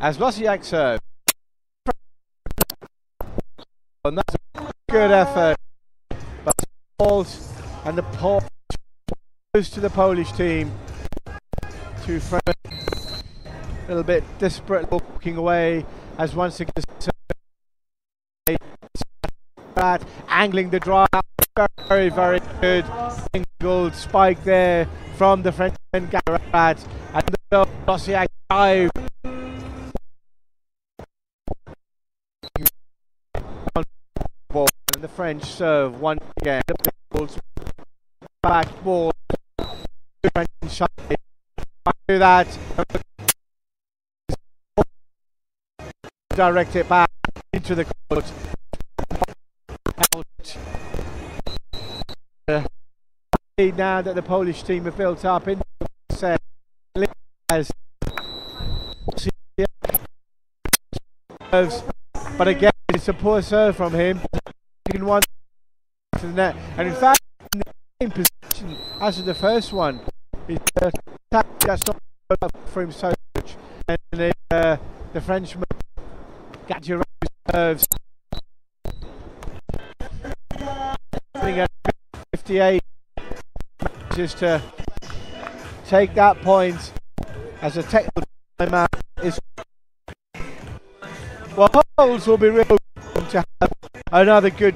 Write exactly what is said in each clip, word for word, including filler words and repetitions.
as Losiak serves. And that's a good effort. But the balls and the ball goes to the Polish team. Two friends, a little bit desperate, walking away as once again angling the drive. Very, very good angled spike there from the Frenchman Garat, and the Losiak dive. And the French serve once again. Back ball. French shot. Do that. Direct it back into the court. Out. Uh, now that the Polish team have built up in the set, as but again it's a poor serve from him. One to the net, and in fact in the same position as in the first one. His uh, attack that's not up for him so much, and the, uh, the Frenchman Gadjiro serves at fifty-eight, manages to take that point as a technical timeout. Is well, Holes will be real to have another good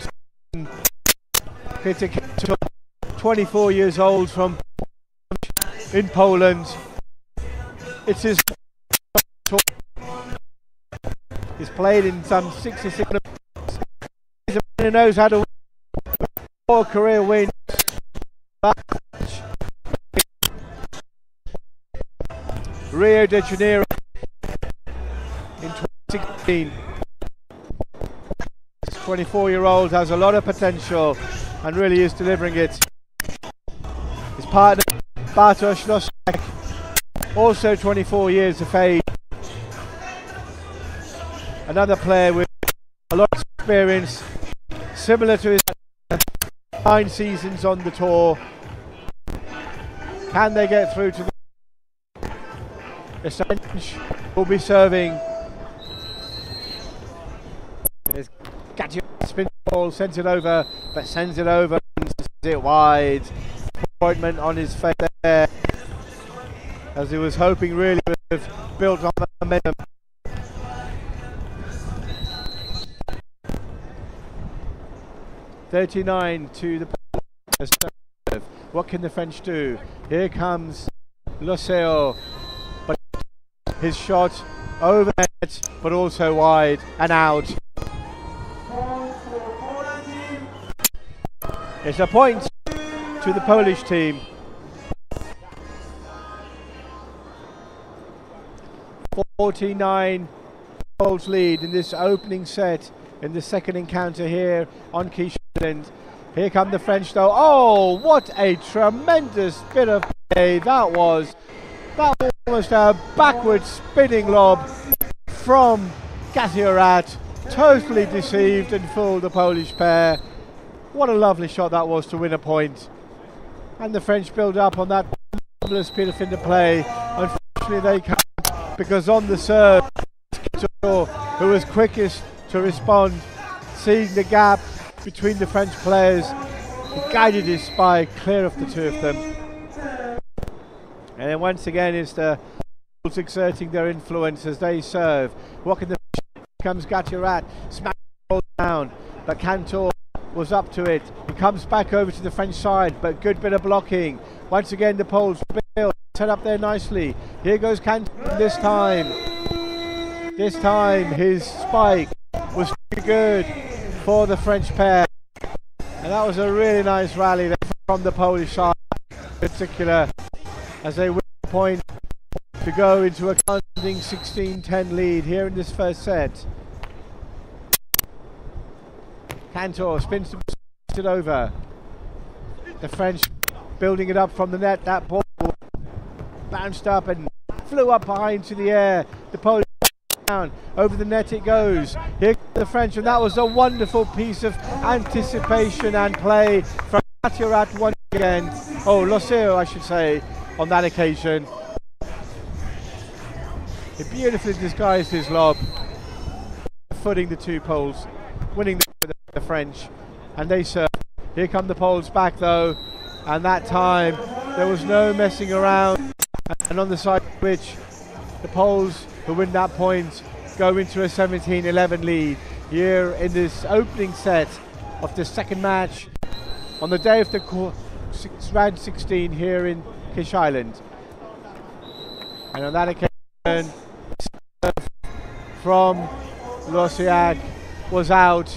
Peter Kantor, twenty-four years old from in Poland. It's his he's played in some sixty-six. He's a man who knows how to win. Four career wins. Rio de Janeiro in twenty sixteen. This twenty-four year old has a lot of potential and really is delivering it. His partner Bartosz Losiak, also twenty-four years of age. Another player with a lot of experience, similar to his nine seasons on the tour. Can they get through to the the French will be serving. There's Gadjiro, spin ball, sends it over, but sends it over and sends it wide. Appointment on his face there, as he was hoping really to have built on the momentum. thirty-nine to the serve. What can the French do? Here comes Loseo, but his shot over net, but also wide and out. It's a point to the Polish team. forty-nine goals lead in this opening set in the second encounter here on Keisha. Here come the French though. Oh, what a tremendous bit of play that was. That was almost a backward spinning lob from Gadjiro. Totally deceived and fooled the Polish pair. What a lovely shot that was to win a point. And the French build up on that marvellous bit of into play. Unfortunately they can't, because on the serve, who was quickest to respond, seeing the gap between the French players, he guided his spike clear of the two of them. And then once again it's the Poles exerting their influence as they serve. What can the comes Gadjiro, smash the ball down, but Kantor was up to it. He comes back over to the French side, but good bit of blocking. Once again the Poles build, set up there nicely. Here goes Kantor this time. This time his spike was too good for the French pair, and that was a really nice rally there from the Polish side in particular, as they win the point to go into a commanding sixteen ten lead here in this first set. Kantor spins it over. The French building it up from the net. That ball bounced up and flew up high into the air. The Polish down over the net it goes. Here comes the French, and that was a wonderful piece of anticipation and play from Gadjiro once again. Oh, Loseo, I should say, on that occasion. He beautifully disguised his lob, footing the two Poles, winning the, the French, and they serve. Here come the Poles back though, and that time there was no messing around, and on the side of which the Poles, who win that point, go into a seventeen eleven lead here in this opening set of the second match on the day of the co six, round sixteen here in Kish Island. And on that occasion, from Losiak was out,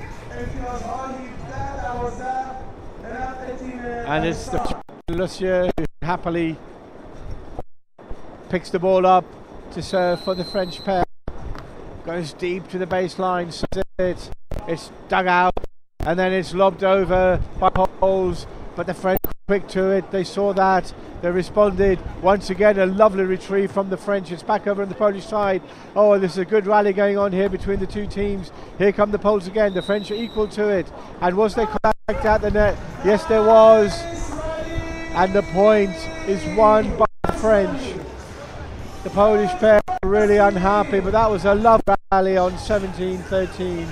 and it's the Lussier who happily picks the ball up to serve for the French pair. Goes deep to the baseline, serves it, it's dug out, and then it's lobbed over by Poles, but the French quick to it. They saw that, they responded. Once again, a lovely retrieve from the French. It's back over on the Polish side. Oh, there's a good rally going on here between the two teams. Here come the Poles again. The French are equal to it. And was there contact at the net? Yes, there was. And the point is won by the French. The Polish pair are really unhappy, but that was a lovely rally on seventeen thirteen.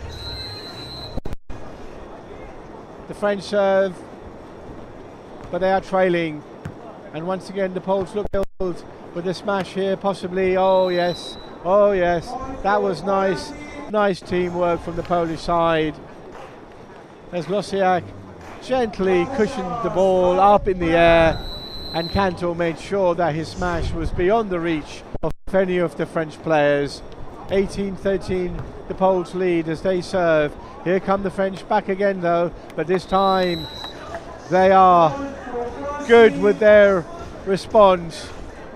The French serve, but they are trailing, and once again the Poles look ill with the smash here, possibly. Oh yes, oh yes, that was nice, nice teamwork from the Polish side, as Losiak gently cushioned the ball up in the air, and Cantor made sure that his smash was beyond the reach of any of the French players. eighteen thirteen the Poles lead as they serve. Here come the French back again though, but this time they are good with their response.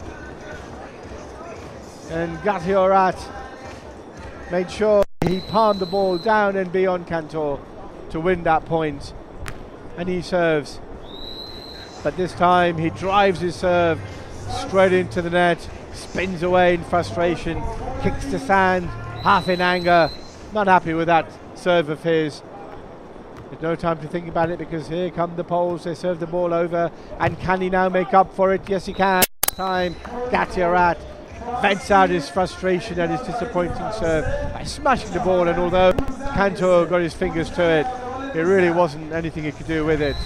And Gatiorat made sure he palmed the ball down and beyond Cantor to win that point. And he serves. But this time he drives his serve straight into the net, spins away in frustration, kicks the sand, half in anger, not happy with that serve of his. There's no time to think about it because here come the Poles. They serve the ball over, and can he now make up for it? Yes, he can. This time Gatiorat vents out his frustration at his disappointing serve by smashing the ball, and although Cantor got his fingers to it, there really wasn't anything he could do with it.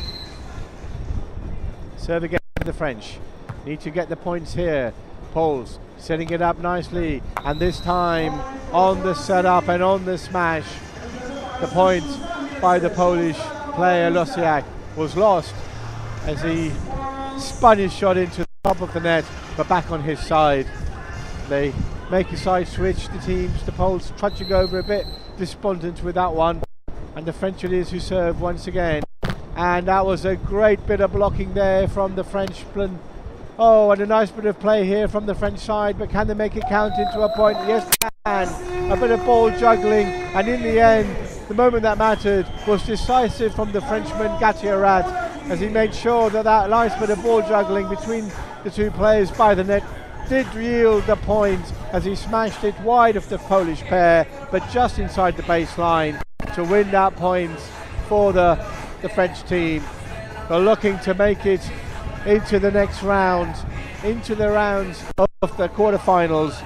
Serve again for the French. Need to get the points here. Poles setting it up nicely, and this time on the setup and on the smash, the point by the Polish player Losiak was lost as he spun his shot into the top of the net, but back on his side. They make a side switch, the teams, the Poles trudging over a bit despondent with that one, and the French it is who serve once again. And that was a great bit of blocking there from the Frenchman. Oh, and a nice bit of play here from the French side, but can they make it count into a point? Yes, they can. A bit of ball juggling, and in the end, the moment that mattered was decisive from the Frenchman Gatiorat, as he made sure that that nice bit of ball juggling between the two players by the net did yield the point, as he smashed it wide of the Polish pair, but just inside the baseline to win that point for the, the French team. They're looking to make it into the next round, into the rounds of the quarterfinals.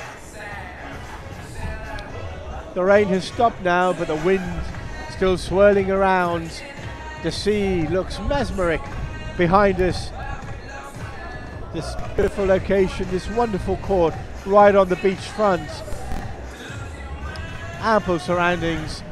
The rain has stopped now, but the wind still swirling around. The sea looks mesmeric behind us. This beautiful location, this wonderful court right on the beach front. Ample surroundings.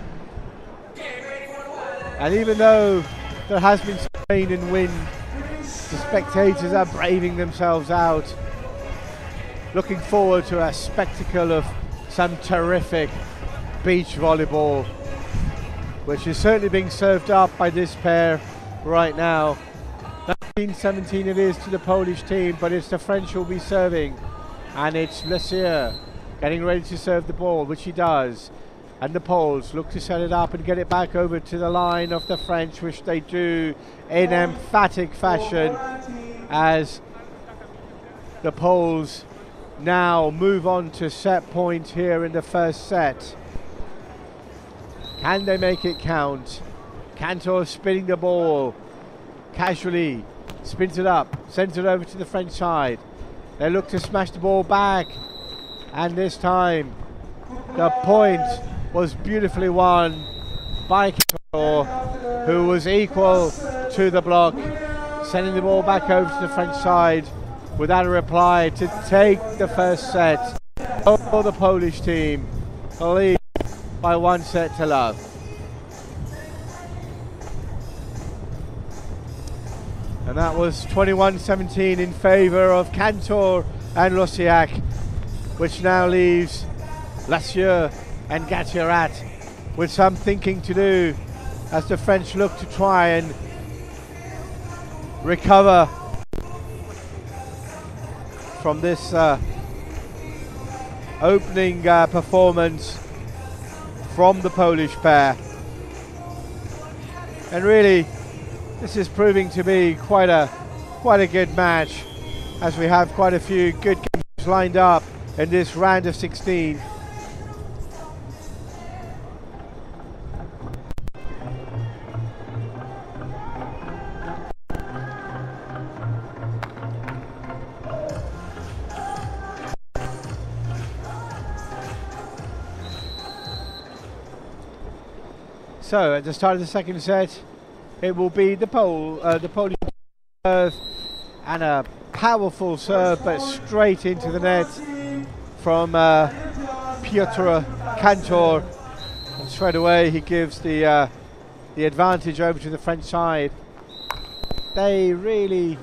And even though there has been some rain and wind, the spectators are braving themselves out, looking forward to a spectacle of some terrific beach volleyball, which is certainly being served up by this pair right now. nineteen seventeen it is to the Polish team, but it's the French who will be serving, and it's Lesier getting ready to serve the ball, which he does. And the Poles look to set it up and get it back over to the line of the French, which they do in emphatic fashion, as the Poles now move on to set point here in the first set. Can they make it count? Cantor spinning the ball casually, spins it up, sends it over to the French side. They look to smash the ball back, and this time the point was beautifully won by Cantor, who was equal to the block, sending the ball back over to the French side without a reply to take the first set for the Polish team, lead by one set to love. And that was twenty-one seventeen in favour of Cantor and Losiak, which now leaves Lasieux and Gattiarat with some thinking to do as the French look to try and recover from this uh, opening uh, performance from the Polish pair. And really, this is proving to be quite a quite a good match, as we have quite a few good games lined up in this round of sixteen. So at the start of the second set, it will be the Pole, uh, the Polish serve, and a powerful serve, but straight into the net from uh, Piotr Cantor. And straight away he gives the uh, the advantage over to the French side. They really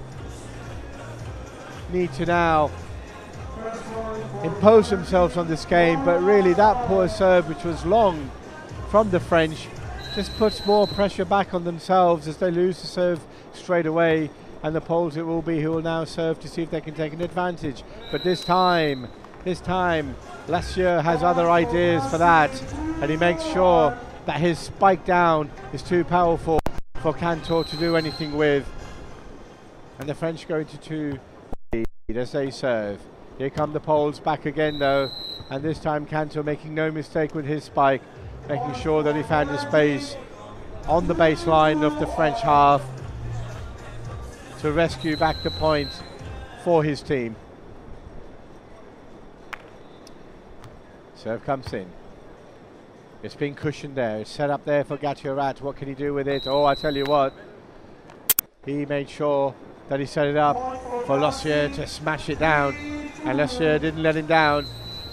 need to now impose themselves on this game, but really that poor serve, which was long from the French, just puts more pressure back on themselves as they lose the serve straight away, and the Poles it will be who will now serve to see if they can take an advantage. But this time, this time, Lasieux has other ideas for that, and he makes sure that his spike down is too powerful for Cantor to do anything with. And the French go into two lead as they serve. Here come the Poles back again though, and this time Cantor making no mistake with his spike, making sure that he found his space on the baseline of the French half to rescue back the point for his team. Serve comes in. It's been cushioned there. It's set up there for Gattiarat. What can he do with it? Oh, I tell you what. He made sure that he set it up for Lasieux to smash it down, and Lasieux didn't let him down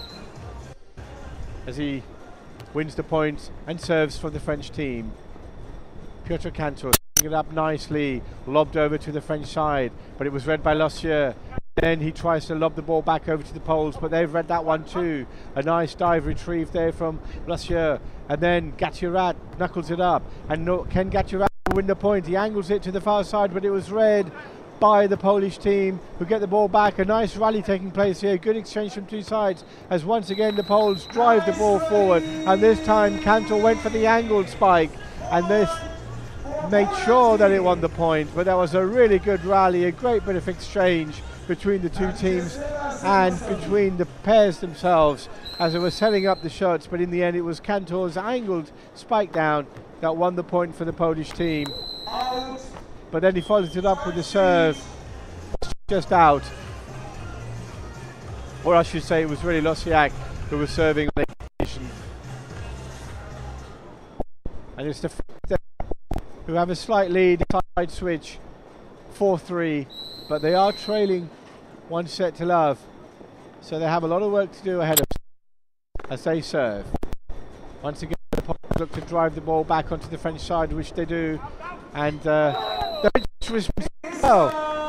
as he wins the point and serves for the French team. Piotr Cantor picking it up nicely, lobbed over to the French side, but it was read by Lasieux. Then he tries to lob the ball back over to the Poles, but they've read that one too. A nice dive retrieve there from Lasieux, and then Gattiarat knuckles it up, and no, can Gattiarat win the point? He angles it to the far side, but it was read by the Polish team, who get the ball back. A nice rally taking place here, good exchange from two sides, as once again the Poles drive the ball forward, and this time Cantor went for the angled spike, and this made sure that it won the point. But that was a really good rally, a great bit of exchange between the two teams and between the pairs themselves as they were setting up the shots, but in the end it was Cantor's angled spike down that won the point for the Polish team. But then he followed it up with the serve, just out. Or I should say it was really Losiak who was serving on the occasion. And it's the French who have a slight lead, side switch, four three, but they are trailing one set to love. So they have a lot of work to do ahead of them as they serve. Once again, the Poles look to drive the ball back onto the French side, which they do. And uh, the French well.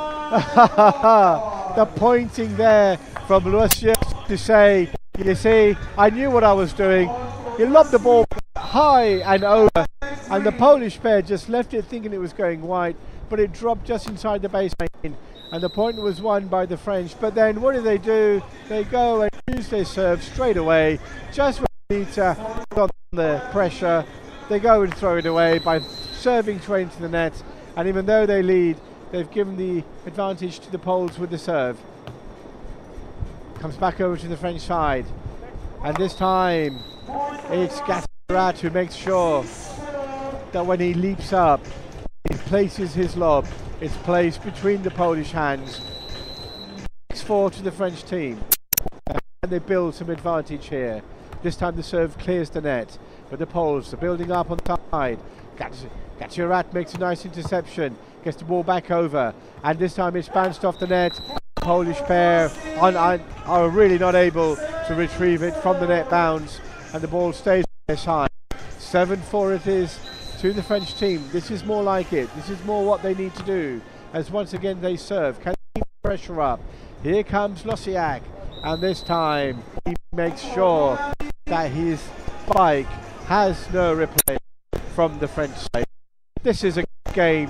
The pointing there from Lasieux to say, you see, I knew what I was doing. He lobbed the ball high and over, and the Polish pair just left it thinking it was going wide, but it dropped just inside the baseline, and the point was won by the French. But then what do they do? They go and use their serve straight away, just when they need to put on the pressure. They go and throw it away by serving straight into the net, and even though they lead, they've given the advantage to the Poles with the serve. Comes back over to the French side, and this time it's Gattiarat who makes sure that when he leaps up, he places his lob. It's placed between the Polish hands. four to the French team. And they build some advantage here. This time the serve clears the net, but the Poles are building up on the side. Gatturat makes a nice interception, gets the ball back over, and this time it's bounced off the net. The Polish pair on, on, are really not able to retrieve it from the net bounds, and the ball stays on their side. seven four it is to the French team. This is more like it. This is more what they need to do, as once again they serve. Can they keep the pressure up? Here comes Losiak, and this time he makes sure that his spike has no replay from the French side. This is a good game.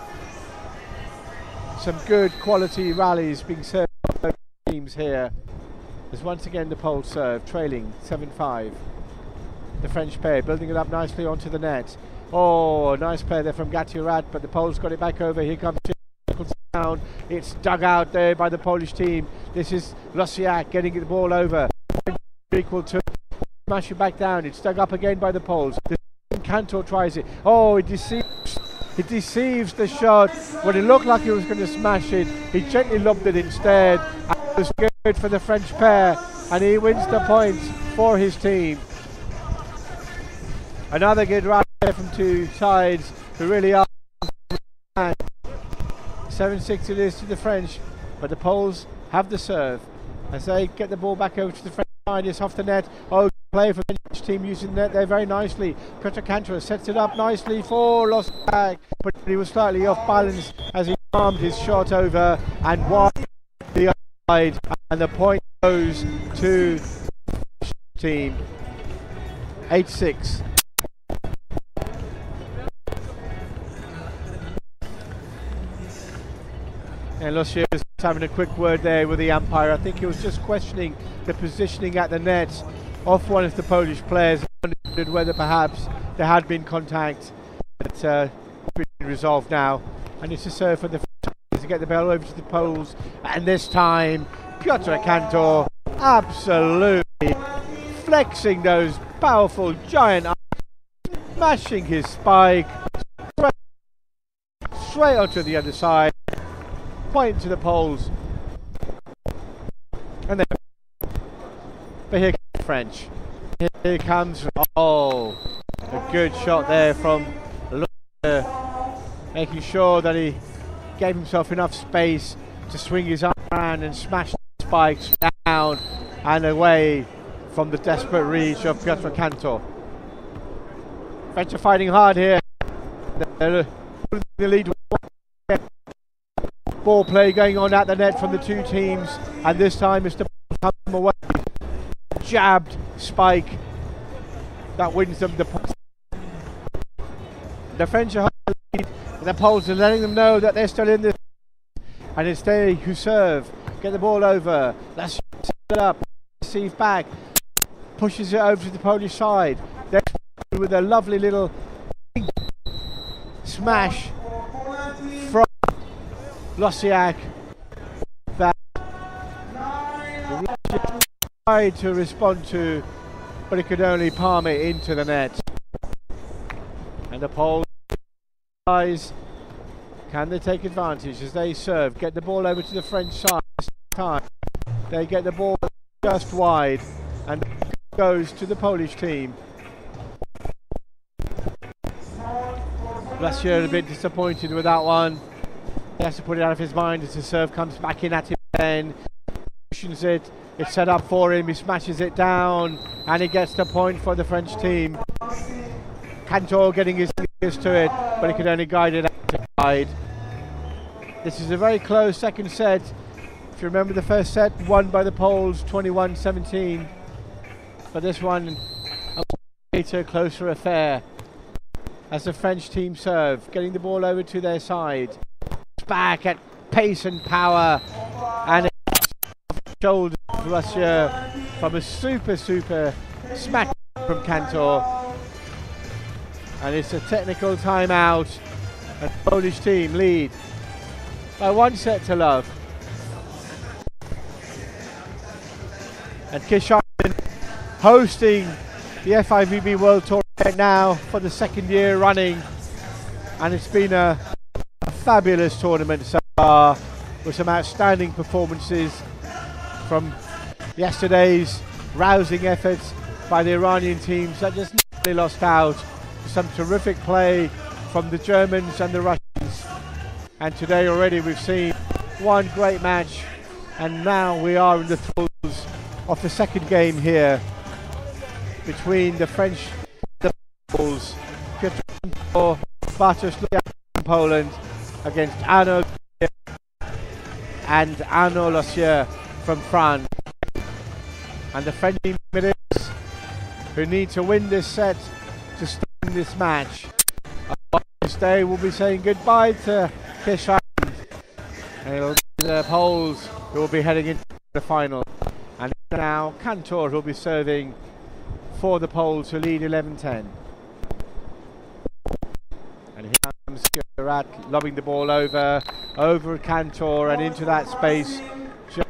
Some good quality rallies being served by both teams here. As once again the Poles serve, trailing seven five. The French pair building it up nicely onto the net. Oh, nice play there from Gatturat, but the Poles got it back over. Here comes down. It's dug out there by the Polish team. This is Losiak getting the ball over. Equal to smash it back down. It's dug up again by the Poles. Cantor tries it. Oh, it deceives. It deceives the shot. When it looked like he was going to smash it, he gently lobbed it instead. And it was good for the French pair, and he wins the points for his team. Another good rally from two sides who really are. seven six it is to the French, but the Poles have the serve as they get the ball back over to the French side. It's off the net. Oh, play for the French team using the net there very nicely. Piotr Kantor sets it up nicely for Losiak, but he was slightly off balance as he armed his shot over and wide the other side, and the point goes to the team. eight six. And Losiak was having a quick word there with the umpire. I think he was just questioning the positioning at the net of one of the Polish players, wondered whether perhaps there had been contact. But uh, it's been resolved now, and it's a serve for the French to get the ball over to the Poles. And this time, Piotr Kantor absolutely flexing those powerful giant arms, smashing his spike straight, straight onto the other side. Point to the Poles, and then but here comes the French. Here comes oh, a good shot there from Losiak, making sure that he gave himself enough space to swing his arm around and smash the spikes down and away from the desperate reach of Piotr Kantor. French are fighting hard here. They're the lead. Ball play going on at the net from the two teams, and this time Mister come away. Jabbed spike that wins them the points. The French are the lead, the Poles are letting them know that they're still in this, and it's they who serve, get the ball over. Let's set it up, receive back, pushes it over to the Polish side. They're with a lovely little smash from Losiak that tried to respond to, but it could only palm it into the net. And the Poles eyes, can they take advantage as they serve, get the ball over to the French side this time. They get the ball just wide, and it goes to the Polish team. Losiak a bit disappointed with that one. He has to put it out of his mind as the serve comes back in at him again. Pushes it, it's set up for him, he smashes it down, and he gets the point for the French team. Kantor getting his fingers to it, but he could only guide it out to side. This is a very close second set. If you remember the first set, won by the Poles twenty-one seventeen. But this one, a later, closer affair. As the French team serve, getting the ball over to their side. Back at pace and power, and shoulder Russia from a super super smack from Kantor, and it's a technical timeout, and the Polish team lead by one set to love. And Kishon hosting the F I V B World Tour now for the second year running, and it's been a A fabulous tournament so far with some outstanding performances from yesterday's rousing efforts by the Iranian teams that just nearly lost out. Some terrific play from the Germans and the Russians. And today already we've seen one great match, and now we are in the throes of the second game here between the French and the Poles. Piotr Bartosz from Poland against Arnaud and Arnaud Lossier from France. And the French team it is who need to win this set to stay in this match. On this day we'll be saying goodbye to Kirsch, and it'll be the Poles who will be heading into the final. And now Kantor will be serving for the Poles who lead eleven ten. And here comes Rat lobbing the ball over, over Kantor and into that space just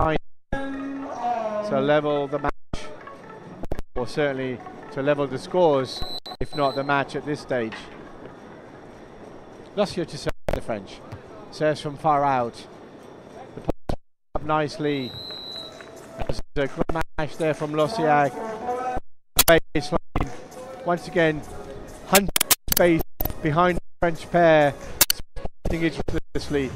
to level the match, or certainly to level the scores, if not the match at this stage. Lossier to serve the French. Serves from far out. The Poles up nicely. There's a great match there from Lossier. Baseline. Once again, hunting space behind the French pair. Spotting it ruthlessly.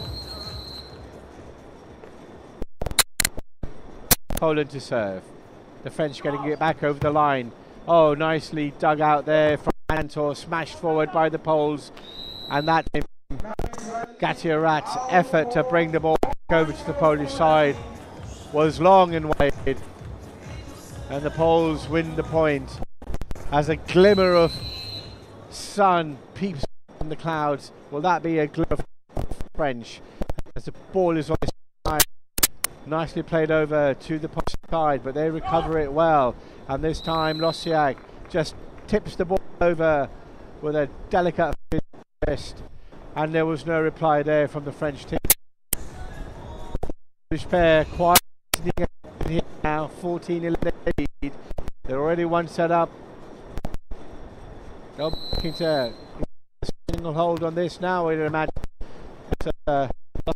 Poland to serve. The French getting it back over the line. Oh, nicely dug out there from Kantor, smashed forward by the Poles, and that Gatti-Rat's effort to bring the ball back over to the Polish side was long and wide, and the Poles win the point as a glimmer of sun peeps from the clouds. Will that be a glimmer of French as the ball is on the side? Nicely played over to the Polish side, but they recover it well, and this time Lossier just tips the ball over with a delicate fist, and there was no reply there from the French team. Polish pair quiet here now, fourteen eleven lead. They're already one set up. They're looking to single hold on this now. We'd imagine uh,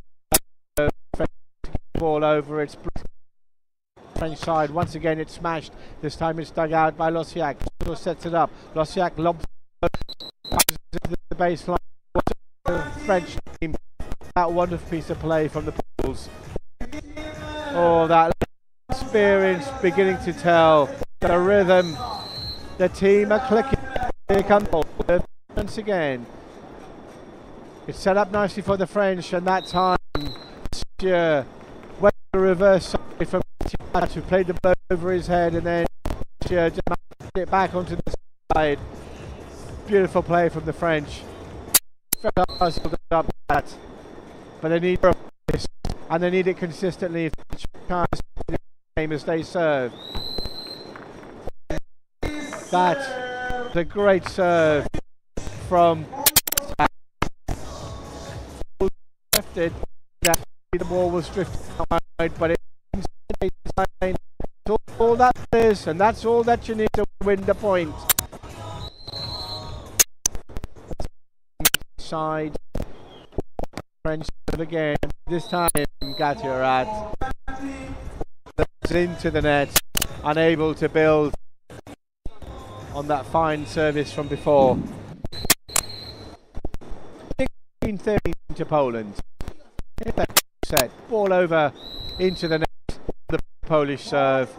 ball over its French side. Once again it's smashed. This time it's dug out by Lossier. Sets it up. Lossier lobs the baseline. The French team. That wonderful piece of play from the Poles. Oh, that experience beginning to tell. The rhythm. The team are clicking. Here comes once again. It's set up nicely for the French, and that time Monsieur went to the reverse side from Rat, who played the ball over his head, and then Monsieur just knocked it back onto the side. Beautiful play from the French. Up that, but they need this, and they need it consistently if the game as they serve. That's a great serve from drifted. The ball was drifted wide, but it's all that is, and that's all that you need to win the point. Side French again. This time Gatti-Rat into the net, unable to build on that fine service from before. sixteen thirteen to Poland. Set ball over into the net. The Polish serve.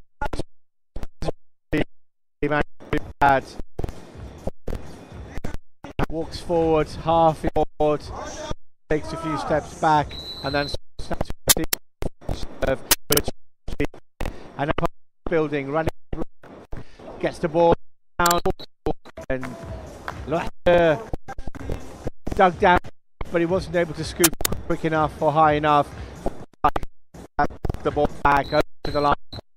Walks forward, half forward, takes a few steps back, and then snaps serve, and up building, running, gets the ball down, and Lossier dug down, but he wasn't able to scoop quick enough or high enough. The ball back over to the line.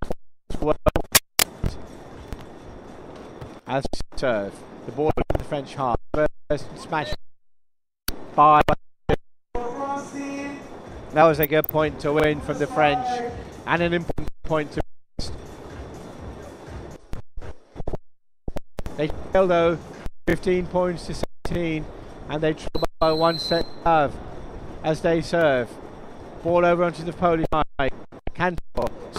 As serve, the ball in the French half. First smash by. That was a good point to win from the French, and an important point to win. They trail though, fifteen points to seventeen, and they trail by one set of as they serve. Ball over onto the Polish side.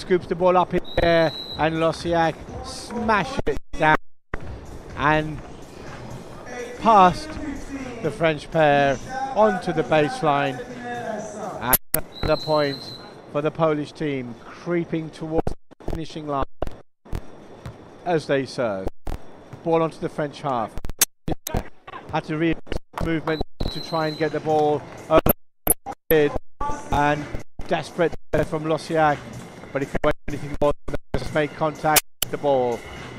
scoops the ball up in the air, and Losiak smashes it down and past the French pair onto the baseline. And another point for the Polish team, creeping towards the finishing line as they serve. Ball onto the French half. Had to read movement to try and get the ball over, and desperate from Losiak, but he can't do anything more than just make contact with the ball.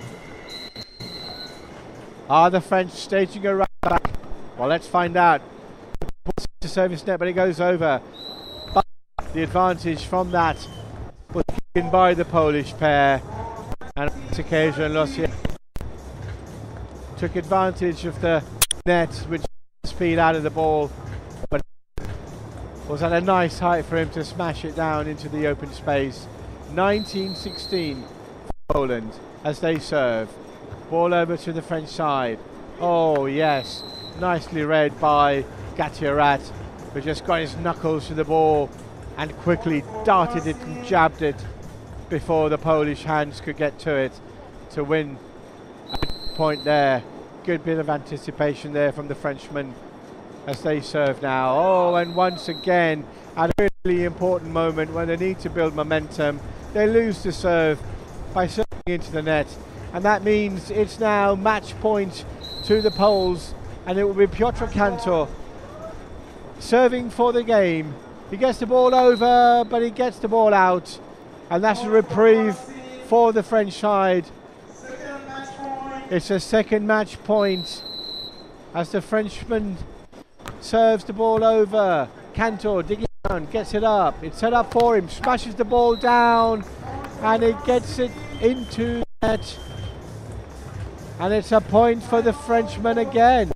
Are the French staging a right back? Well, let's find out. Ball to service net, but it goes over. But the advantage from that was taken by the Polish pair, and on this occasion Losiak took advantage of the net, which speed out of the ball, but was at a nice height for him to smash it down into the open space. nineteen sixteen for Poland as they serve. Ball over to the French side. Oh yes, nicely read by Gatiarat, who just got his knuckles to the ball and quickly darted it and jabbed it before the Polish hands could get to it to win a point there. Good bit of anticipation there from the Frenchmen as they serve now. Oh, and once again, at a really important moment when they need to build momentum, they lose the serve by serving into the net. And that means it's now match point to the Poles, and it will be Piotr Kantor serving for the game. He gets the ball over, but he gets the ball out, and that's a reprieve for the French side. It's a second match point as the Frenchman serves the ball over. Kantor digging down, gets it up. It's set up for him, smashes the ball down, and it gets it into the net. And it's a point for the Frenchman again.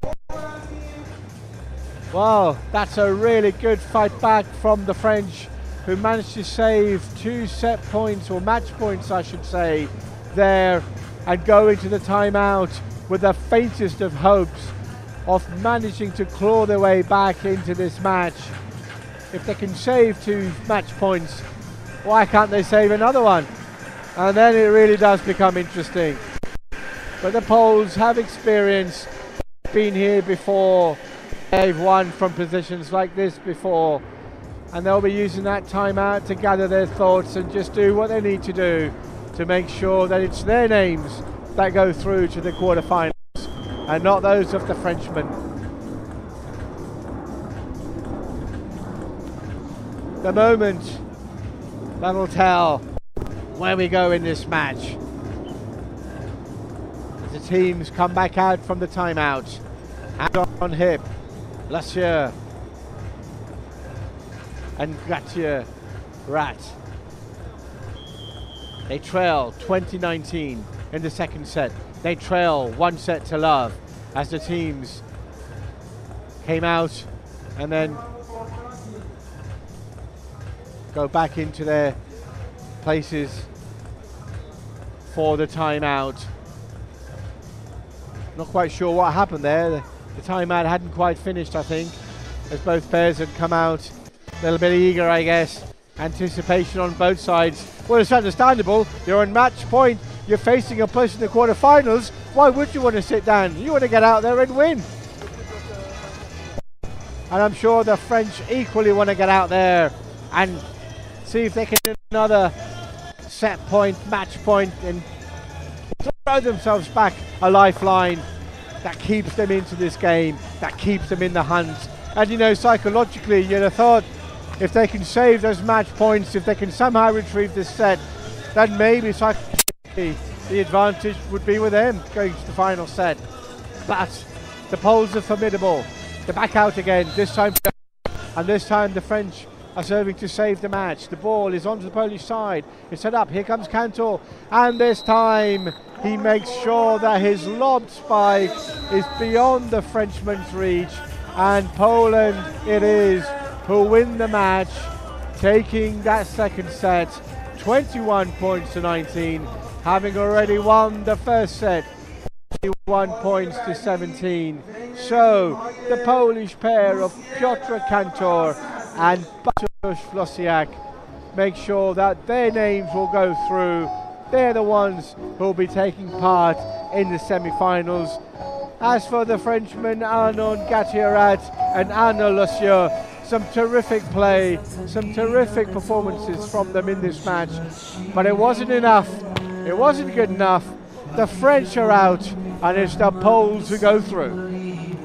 Well, that's a really good fight back from the French, who managed to save two set points, or match points I should say, there, and go into the timeout with the faintest of hopes of managing to claw their way back into this match. If they can save two match points, why can't they save another one? And then it really does become interesting. But the Poles have experience, been here before, they've won from positions like this before, and they'll be using that timeout to gather their thoughts and just do what they need to do to make sure that it's their names that go through to the quarterfinals and not those of the Frenchmen. The moment that'll tell where we go in this match. As the teams come back out from the timeout, hand on hip, Lasieux and Gatiarat. They trail twenty nineteen in the second set. They trail one set to love as the teams came out and then go back into their places for the timeout. Not quite sure what happened there. The, the timeout hadn't quite finished, I think, as both pairs had come out a little bit eager, I guess. Anticipation on both sides. Well, it's understandable. You're on match point. You're facing a place in the quarterfinals. Why would you want to sit down? You want to get out there and win. And I'm sure the French equally want to get out there and see if they can do another set point, match point, and throw themselves back a lifeline that keeps them into this game, that keeps them in the hunt. And you know, psychologically, you'd have thought if they can save those match points, if they can somehow retrieve this set, then maybe psychologically the advantage would be with them going to the final set. But the Poles are formidable. They're back out again, this time, and this time the French are serving to save the match. The ball is onto the Polish side. It's set up. Here comes Kantor, and this time he makes sure that his lob spike is beyond the Frenchman's reach, and Poland it is who win the match, taking that second set, twenty-one points to nineteen, having already won the first set, twenty-one points to seventeen. So the Polish pair of Piotr Kantor and Bartosz Losiak make sure that their names will go through. They're the ones who will be taking part in the semi-finals. As for the Frenchmen Arnaud Gattiarat and Arnaud Lussieux, some terrific play, some terrific performances from them in this match, but it wasn't enough. It wasn't good enough. The French are out, and it's the Poles who go through.